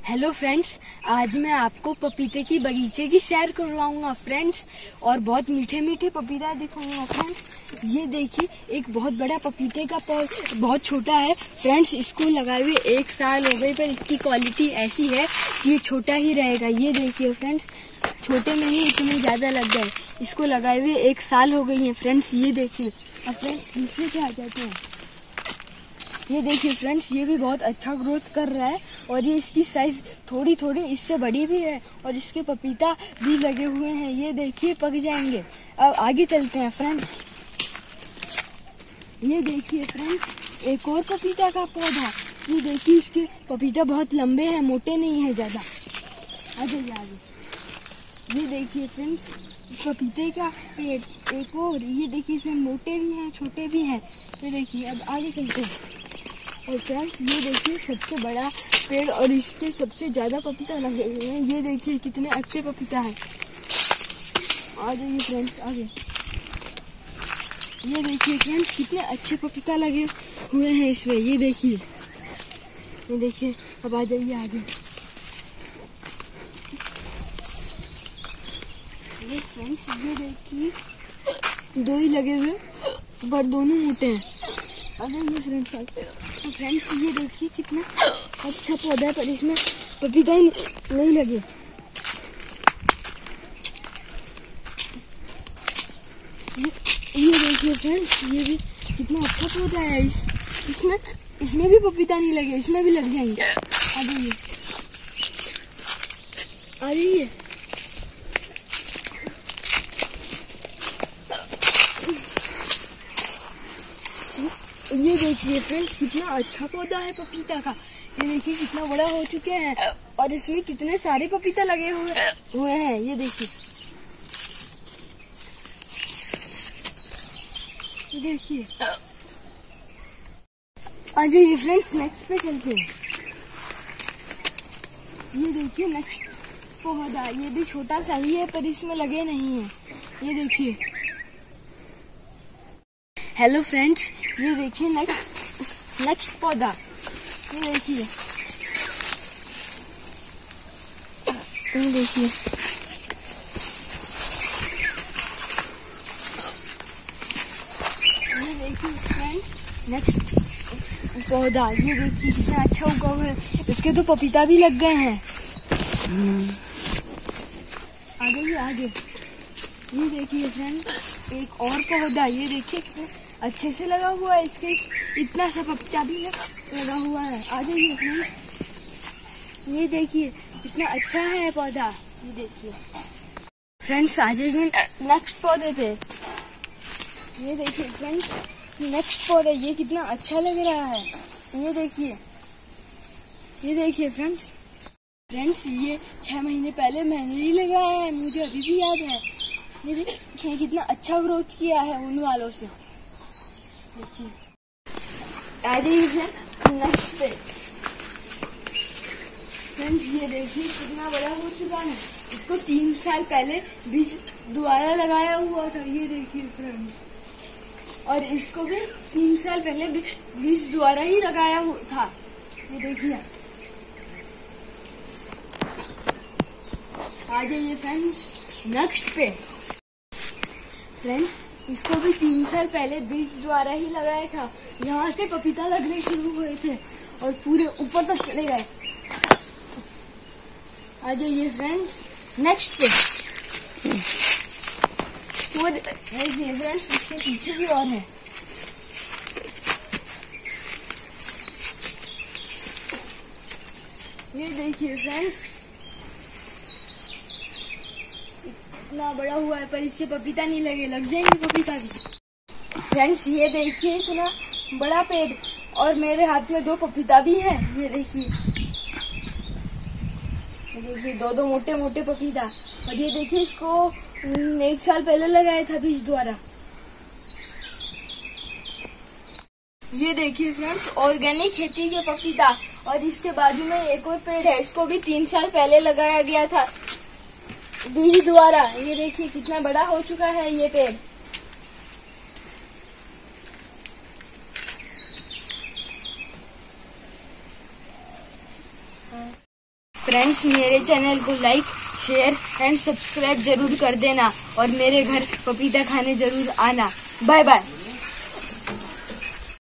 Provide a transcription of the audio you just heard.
Hello friends, आज मैं आपको पपीते की बगीचे की सैर करवाऊंगा फ्रेंड्स, और बहुत मीठे मीठे पपीता दिखाऊंगा फ्रेंड्स। ये देखिए, एक बहुत बड़ा पपीते का पौधा बहुत छोटा है फ्रेंड्स। इसको लगाए हुए 1 साल हो गए, पर इसकी क्वालिटी ऐसी है कि ये छोटा ही रहेगा। ये देखिए फ्रेंड्स, छोटे में ही इतने ज्यादा लग गए। इसको लगाए हुए 1 साल हो गई है फ्रेंड्स। ये देखिए। अब फ्रेंड्स दूसरे पे आ जाते हैं। ये देखिए फ्रेंड्स, ये भी बहुत अच्छा ग्रोथ कर रहा है, और ये इसकी साइज थोड़ी थोड़ी इससे बड़ी भी है, और इसके पपीता भी लगे हुए हैं। ये देखिए, पक जाएंगे। अब आगे चलते हैं फ्रेंड्स। ये देखिए फ्रेंड्स, एक और पपीता का पौधा। ये देखिए, इसके पपीता बहुत लंबे हैं, मोटे नहीं है ज्यादा। आ जाइए आगे। ये देखिए फ्रेंड्स, पपीते का पेड़ एक और। ये देखिए, इसमें मोटे भी हैं, छोटे भी हैं। ये देखिए, अब आगे चलते हैं। और फ्रेंड्स ये देखिए, सबसे बड़ा पेड़, और इसके सबसे ज्यादा पपीता लगे हुए हैं। ये देखिए कितने अच्छे पपीता हैं। आ जाइए फ्रेंड्स आगे। ये देखिए फ्रेंड्स, कितने अच्छे पपीता लगे हुए हैं इसमें। ये देखिए, ये देखिए। अब आ जाइए आगे। ये फ्रेंड्स, ये देखिए, 2 ही लगे हुए, पर दोनों मोटे हैं। अगर ये फ्रेंड्स ये देखिए, कितना अच्छा पौधा है, पर इसमें पपीता ही नहीं लगे। ये देखिए फ्रेंड्स, ये भी कितना अच्छा पौधा है। इसमें भी पपीता नहीं लगे, इसमें भी लग जाएंगे। आ जाइए, आ जाइए। ये देखिए फ्रेंड्स, कितना अच्छा पौधा है पपीता का। ये देखिए, कितना बड़ा हो चुके हैं, और इसमें कितने सारे पपीता लगे हुए हैं। ये देखिए, देखिए। आ जाइए फ्रेंड्स, नेक्स्ट पे चलते हैं। ये देखिए नेक्स्ट पौधा, ये भी छोटा सा ही है, पर इसमें लगे नहीं है। ये देखिए। हेलो फ्रेंड्स, ये देखिए नेक्स्ट पौधा। ये देखिए, ये देखिए। ये देखिए फ्रेंड्स, नेक्स्ट पौधा। ये देखिए, कितना अच्छा उगा हुआ है। इसके तो पपीता भी लग गए हैं। आगे आगे। ये देखिए फ्रेंड्स, एक और पौधा। ये देखिए, अच्छे से लगा हुआ है। इसके इतना सा पपीता भी लगा हुआ है। आ जाइए फ्रेंड्स। ये देखिए, कितना अच्छा है पौधा। ये देखिए फ्रेंड्स, आ जाइए नेक्स्ट पौधे पे। ये देखिए फ्रेंड्स, नेक्स्ट पौधा। ये कितना अच्छा लग रहा है। ये देखिए, ये देखिए फ्रेंड्स। ये 6 महीने पहले मैंने ही लगाया है, मुझे अभी भी याद है। ये देखिए, कितना अच्छा ग्रोथ किया है उन वालों से। देखिए, आ जाइए नेक्स्ट पे। फ्रेंड्स ये देखिए, कितना बड़ा हो चुका है। इसको 3 साल पहले बीज द्वारा लगाया हुआ था। ये देखिए फ्रेंड्स, और इसको भी 3 साल पहले बीज द्वारा ही लगाया हुआ था। ये देखिए। आ जाइए फ्रेंड्स नेक्स्ट पे। फ्रेंड्स, इसको भी 3 साल पहले बीज द्वारा ही लगाया था। यहाँ से पपीता लगने शुरू हुए थे, और पूरे ऊपर तक चले गए। आ जाइए फ्रेंड्स नेक्स्ट पे। वो देखिए फ्रेंड्स, इसके पीछे भी और है। ये देखिए फ्रेंड्स, इतना बड़ा हुआ है, पर इससे पपीता नहीं लगे। लग जाएंगे पपीता भी। फ्रेंड्स ये देखिए, इतना बड़ा पेड़, और मेरे हाथ में 2 पपीता भी हैं। ये देखिए, देखिए 2 मोटे मोटे पपीता। और ये देखिए, इसको 1 साल पहले लगाया था बीज द्वारा। ये देखिए फ्रेंड्स, ऑर्गेनिक खेती के पपीता। और इसके बाजू में एक और पेड़ है, इसको भी 3 साल पहले लगाया गया था बीज द्वारा। ये देखिए, कितना बड़ा हो चुका है ये पेड़। फ्रेंड्स मेरे चैनल को लाइक, शेयर एंड सब्सक्राइब जरूर कर देना और मेरे घर पपीता खाने जरूर आना। Bye bye.